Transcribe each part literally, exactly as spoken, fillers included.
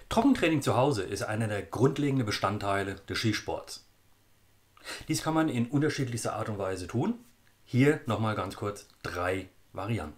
Trockentraining zu Hause ist einer der grundlegenden Bestandteile des Skisports. Dies kann man in unterschiedlichster Art und Weise tun. Hier nochmal ganz kurz drei Varianten.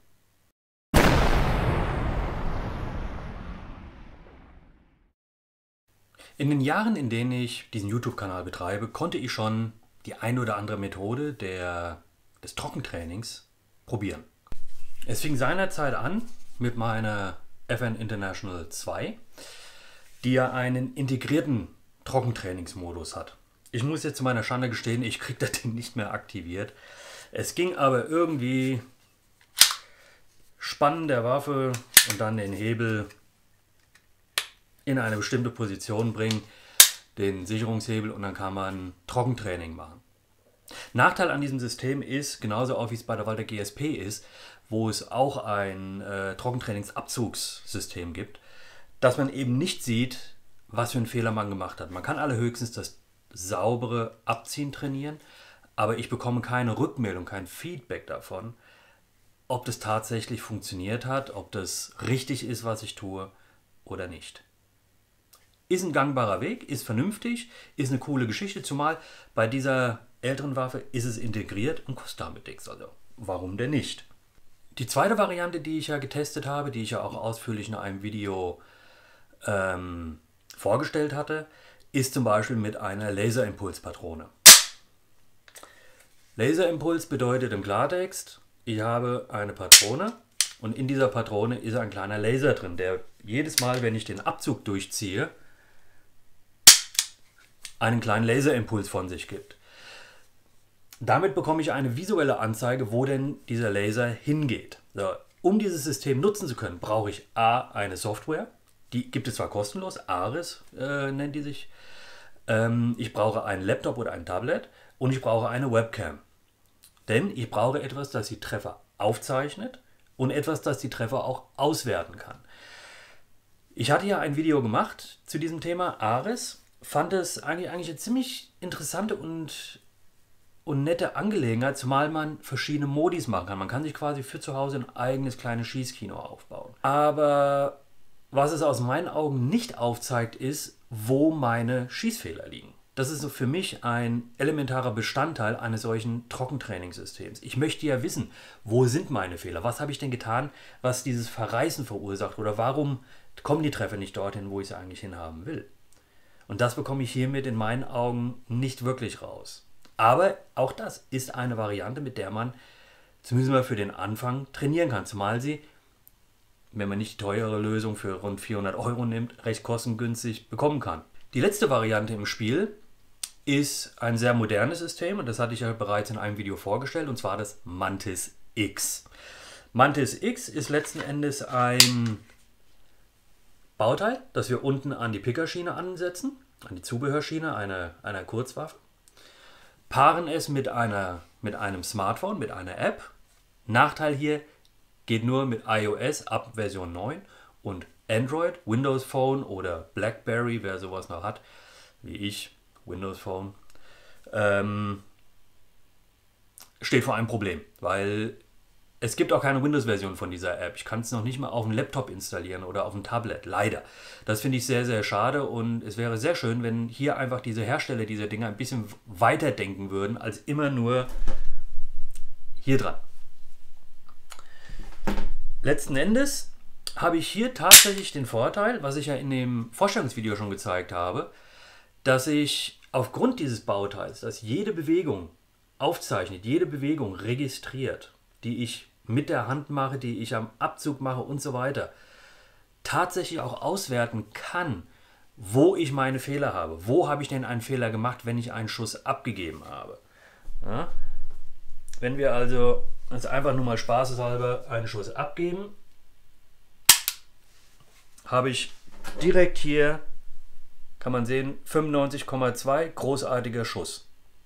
In den Jahren, in denen ich diesen YouTube-Kanal betreibe, konnte ich schon die ein oder andere Methode der, des Trockentrainings probieren. Es fing seinerzeit an mit meiner F N International zwei, die ja einen integrierten Trockentrainingsmodus hat. Ich muss jetzt zu meiner Schande gestehen, ich kriege das Ding nicht mehr aktiviert. Es ging aber irgendwie Spannen der Waffe und dann den Hebel in eine bestimmte Position bringen, den Sicherungshebel, und dann kann man Trockentraining machen. Nachteil an diesem System ist, genauso auch wie es bei der Walter G S P ist, wo es auch ein äh, Trockentrainingsabzugssystem gibt, dass man eben nicht sieht, was für einen Fehler man gemacht hat. Man kann allerhöchstens das saubere Abziehen trainieren, aber ich bekomme keine Rückmeldung, kein Feedback davon, ob das tatsächlich funktioniert hat, ob das richtig ist, was ich tue oder nicht. Ist ein gangbarer Weg, ist vernünftig, ist eine coole Geschichte, zumal bei dieser älteren Waffe ist es integriert und kostet damit nichts. Also warum denn nicht? Die zweite Variante, die ich ja getestet habe, die ich ja auch ausführlich in einem Video ähm, vorgestellt hatte, ist zum Beispiel mit einer Laserimpulspatrone. Laserimpuls bedeutet im Klartext, ich habe eine Patrone und in dieser Patrone ist ein kleiner Laser drin, der jedes Mal, wenn ich den Abzug durchziehe, einen kleinen Laserimpuls von sich gibt. Damit bekomme ich eine visuelle Anzeige, wo denn dieser Laser hingeht. So, um dieses System nutzen zu können, brauche ich A, eine Software. Die gibt es zwar kostenlos, Ares äh, nennt die sich. Ähm, ich brauche einen Laptop oder ein Tablet und ich brauche eine Webcam. Denn ich brauche etwas, das die Treffer aufzeichnet und etwas, das die Treffer auch auswerten kann. Ich hatte ja ein Video gemacht zu diesem Thema Ares. Fand es eigentlich, eigentlich eine ziemlich interessante und, und nette Angelegenheit, zumal man verschiedene Modis machen kann. Man kann sich quasi für zu Hause ein eigenes kleines Schießkino aufbauen. Aber was es aus meinen Augen nicht aufzeigt, ist, wo meine Schießfehler liegen. Das ist so für mich ein elementarer Bestandteil eines solchen Trockentrainingssystems. Ich möchte ja wissen, wo sind meine Fehler? Was habe ich denn getan, was dieses Verreißen verursacht? Oder warum kommen die Treffer nicht dorthin, wo ich sie eigentlich hinhaben will? Und das bekomme ich hiermit in meinen Augen nicht wirklich raus. Aber auch das ist eine Variante, mit der man zumindest mal für den Anfang trainieren kann. Zumal sie, wenn man nicht die teure Lösung für rund vierhundert Euro nimmt, recht kostengünstig bekommen kann. Die letzte Variante im Spiel ist ein sehr modernes System und das hatte ich ja bereits in einem Video vorgestellt, und zwar das Mantis X. Mantis X ist letzten Endes ein Bauteil, das wir unten an die Pickerschiene ansetzen, an die Zubehörschiene einer, einer Kurzwaffe, paaren es mit, einer, mit einem Smartphone, mit einer App. Nachteil hier, geht nur mit iOS ab Version neun und Android, Windows Phone oder BlackBerry, wer sowas noch hat, wie ich, Windows Phone, ähm, steht vor einem Problem, weil es gibt auch keine Windows-Version von dieser App. Ich kann es noch nicht mal auf dem Laptop installieren oder auf dem Tablet, leider. Das finde ich sehr, sehr schade und es wäre sehr schön, wenn hier einfach diese Hersteller dieser Dinge ein bisschen weiter denken würden, als immer nur hier dran. Letzten Endes habe ich hier tatsächlich den Vorteil, was ich ja in dem Vorstellungsvideo schon gezeigt habe, dass ich aufgrund dieses Bauteils, dass jede Bewegung aufzeichnet, jede Bewegung registriert, die ich mit der Hand mache, die ich am Abzug mache und so weiter, tatsächlich auch auswerten kann, wo ich meine Fehler habe. Wo habe ich denn einen Fehler gemacht, wenn ich einen Schuss abgegeben habe? Ja? Wenn wir also jetzt einfach nur mal spaßeshalber einen Schuss abgeben, habe ich direkt hier, kann man sehen, fünfundneunzig Komma zwei, großartiger Schuss.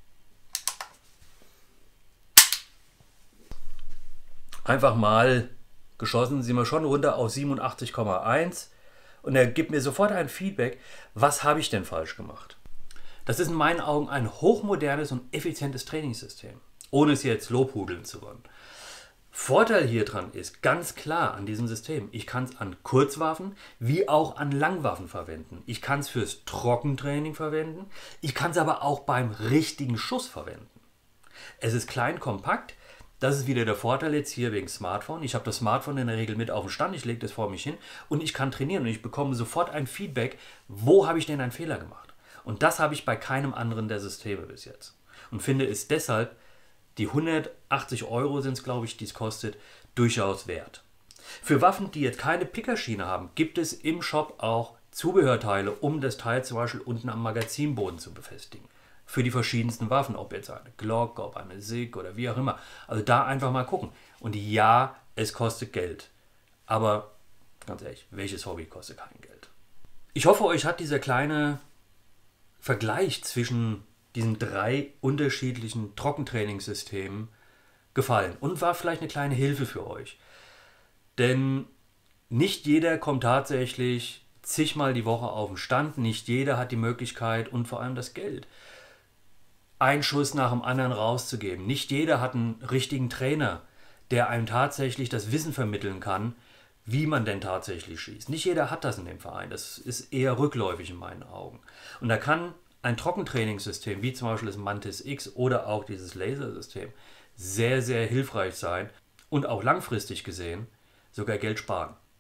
Einfach mal geschossen, sind wir schon runter auf siebenundachtzig Komma eins und er gibt mir sofort ein Feedback, was habe ich denn falsch gemacht. Das ist in meinen Augen ein hochmodernes und effizientes Trainingssystem, ohne es jetzt lobhudeln zu wollen. Vorteil hier dran ist ganz klar an diesem System, ich kann es an Kurzwaffen wie auch an Langwaffen verwenden. Ich kann es fürs Trockentraining verwenden, ich kann es aber auch beim richtigen Schuss verwenden. Es ist klein, kompakt, das ist wieder der Vorteil jetzt hier wegen Smartphone. Ich habe das Smartphone in der Regel mit auf den Stand, ich lege das vor mich hin und ich kann trainieren und ich bekomme sofort ein Feedback, wo habe ich denn einen Fehler gemacht. Und das habe ich bei keinem anderen der Systeme bis jetzt. Und finde es deshalb, die hundertachtzig Euro sind es, glaube ich, die es kostet, durchaus wert. Für Waffen, die jetzt keine Pickerschiene haben, gibt es im Shop auch Zubehörteile, um das Teil zum Beispiel unten am Magazinboden zu befestigen. Für die verschiedensten Waffen, ob jetzt eine Glock, ob eine Sig oder wie auch immer. Also da einfach mal gucken. Und ja, es kostet Geld. Aber ganz ehrlich, welches Hobby kostet kein Geld? Ich hoffe, euch hat dieser kleine Vergleich zwischen diesen drei unterschiedlichen Trockentrainingssystemen gefallen und war vielleicht eine kleine Hilfe für euch. Denn nicht jeder kommt tatsächlich zigmal die Woche auf den Stand, nicht jeder hat die Möglichkeit und vor allem das Geld, einen Schuss nach dem anderen rauszugeben. Nicht jeder hat einen richtigen Trainer, der einem tatsächlich das Wissen vermitteln kann, wie man denn tatsächlich schießt. Nicht jeder hat das in dem Verein, das ist eher rückläufig in meinen Augen. Und da kann ein Trockentrainingssystem, wie zum Beispiel das Mantis X oder auch dieses Lasersystem, sehr, sehr hilfreich sein und auch langfristig gesehen sogar Geld sparen.